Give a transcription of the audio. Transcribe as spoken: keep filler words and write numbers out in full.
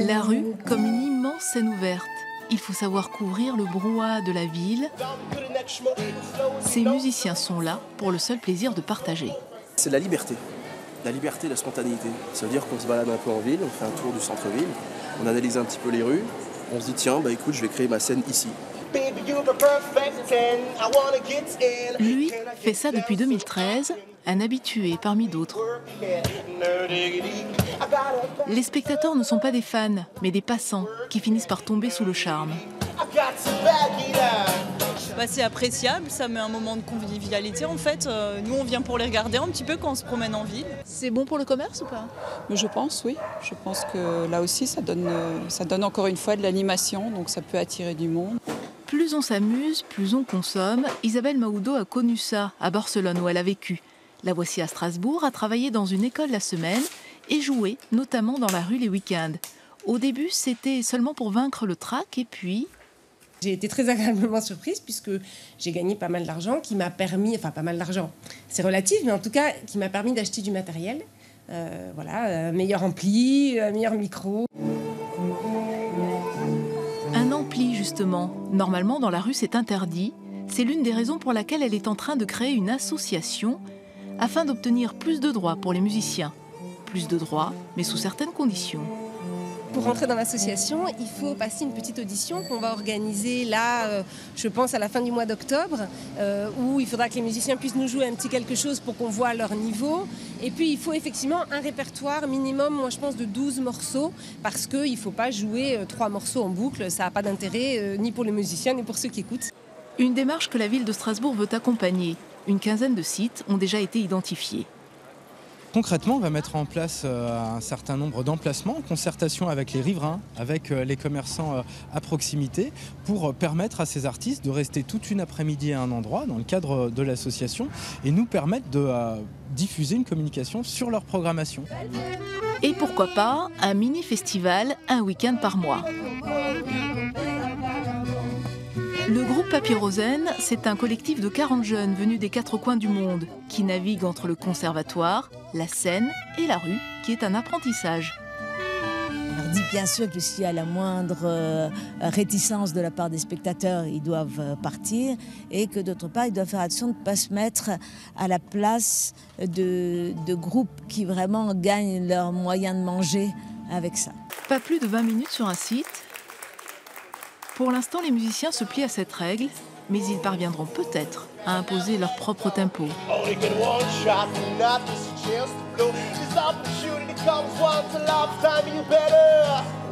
La rue comme une immense scène ouverte. Il faut savoir couvrir le brouhaha de la ville. Ces musiciens sont là pour le seul plaisir de partager. C'est la liberté, la liberté, la spontanéité. Ça veut dire qu'on se balade un peu en ville, on fait un tour du centre-ville, on analyse un petit peu les rues, on se dit tiens, bah écoute, je vais créer ma scène ici. Lui fait ça depuis deux mille treize, un habitué parmi d'autres. Les spectateurs ne sont pas des fans, mais des passants qui finissent par tomber sous le charme. Bah, c'est appréciable, ça met un moment de convivialité en fait. Euh, nous on vient pour les regarder un petit peu quand on se promène en ville. C'est bon pour le commerce ou pas? Je pense, oui. Je pense que là aussi ça donne, ça donne encore une fois de l'animation, donc ça peut attirer du monde. Plus on s'amuse, plus on consomme. Isabelle Mahoudo a connu ça à Barcelone où elle a vécu. La voici à Strasbourg, a travaillé dans une école la semaine et joué notamment dans la rue les week-ends. Au début, c'était seulement pour vaincre le trac et puis... J'ai été très agréablement surprise puisque j'ai gagné pas mal d'argent qui m'a permis, enfin pas mal d'argent, c'est relatif, mais en tout cas qui m'a permis d'acheter du matériel. Euh, voilà, un meilleur ampli, un meilleur micro. Un ampli justement. Normalement dans la rue c'est interdit. C'est l'une des raisons pour laquelle elle est en train de créer une association afin d'obtenir plus de droits pour les musiciens. Plus de droits, mais sous certaines conditions. Pour rentrer dans l'association, il faut passer une petite audition qu'on va organiser là, euh, je pense à la fin du mois d'octobre, euh, où il faudra que les musiciens puissent nous jouer un petit quelque chose pour qu'on voit leur niveau. Et puis il faut effectivement un répertoire minimum, moi je pense de douze morceaux, parce qu'il ne faut pas jouer euh, trois morceaux en boucle, ça n'a pas d'intérêt euh, ni pour les musiciens ni pour ceux qui écoutent. Une démarche que la ville de Strasbourg veut accompagner. Une quinzaine de sites ont déjà été identifiés. Concrètement, on va mettre en place un certain nombre d'emplacements en concertation avec les riverains, avec les commerçants à proximité, pour permettre à ces artistes de rester toute une après-midi à un endroit dans le cadre de l'association et nous permettre de diffuser une communication sur leur programmation. Et pourquoi pas un mini-festival, un week-end par mois. Le groupe Papyrosène, c'est un collectif de quarante jeunes venus des quatre coins du monde qui naviguent entre le conservatoire, la scène et la rue, qui est un apprentissage. On leur dit bien sûr que s'il y a la moindre euh, réticence de la part des spectateurs, ils doivent euh, partir et que d'autre part, ils doivent faire attention de ne pas se mettre à la place de, de groupes qui vraiment gagnent leurs moyens de manger avec ça. Pas plus de vingt minutes sur un site. Pour l'instant, les musiciens se plient à cette règle, mais ils parviendront peut-être à imposer leur propre tempo. This opportunity comes once a lifetime, you better